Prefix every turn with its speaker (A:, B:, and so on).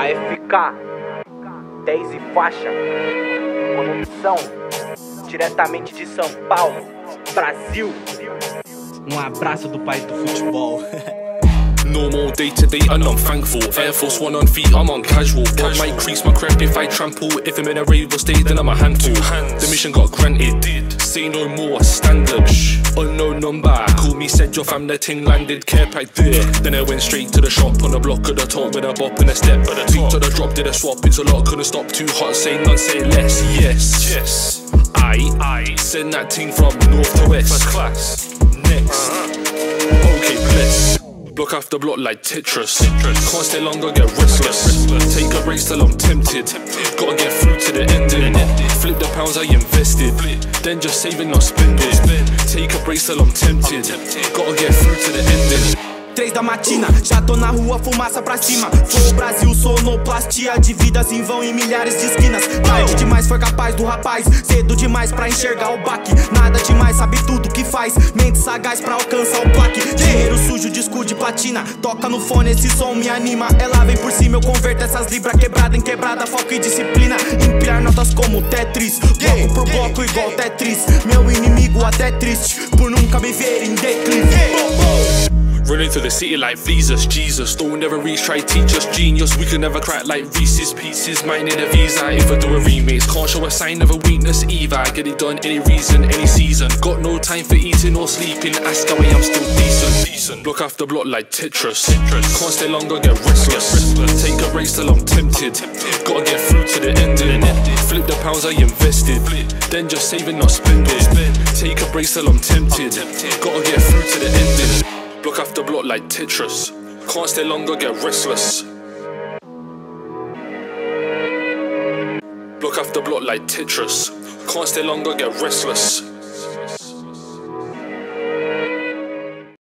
A: AFK, 10 e faixa, conexão, diretamente de São Paulo, Brasil. Um abraço do país do futebol.
B: Normal day to day and I'm thankful. Air Force One on feet, I'm on casual. Got my crease, my crep if I trample. If I'm in a rave or stay, then I'm a handful. The mission got granted. Say no more, standard. Unknown number. Call me, said your fam, the ting landed. Care pack there. Then I went straight to the shop on the block of the top with a bop and a step. Peak to the drop, did a swap. It's a lot, couldn't stop. Too hot, say none, say less. Yes. I send that ting from north to west. First class. Next. Okay, bless. Block after block like Tetris. Can't stay long, gotta get restless. Take a race till I'm tempted. Gotta get through to the ending. Flip the pounds I invested. Then just saving, not spending. Take a race till I'm tempted. Gotta get through to the ending.
C: 3 da matina, já tô na rua, fumaça pra cima. Sou o Brasil, sonoplastia de vidas em vão em milhares de esquinas. Tarde demais foi capaz do rapaz, cedo demais pra enxergar o baque. Nada demais, sabe tudo que faz, mente sagaz pra alcançar o plaque. Dinheiro sujo, disco de platina, toca no fone, esse som me anima. Ela vem por cima, eu converto essas libras quebrada em quebrada, foco e disciplina. Empilhar notas como Tetris, bloco por bloco igual Tetris. Meu inimigo até triste, por nunca me ver em declive.
B: Running through the city like visas, Jesus. Don't never reach, try teach us genius. We can never crack like Reese's Pieces. Mine in a visa, if I do a remix. Can't show a sign of a weakness either. Get it done any reason, any season. Got no time for eating or sleeping. Ask away, I'm still decent. Block after block like Tetris. Can't stay long, gotta get restless. Take a race till I'm tempted. Gotta get through to the ending. Flip the pounds I invested. Then just saving, not spending. Take a race till I'm tempted. Gotta get through to the ending. Block after block like Tetris. Can't stay longer, get restless. Block after block like Tetris. Can't stay longer, get restless.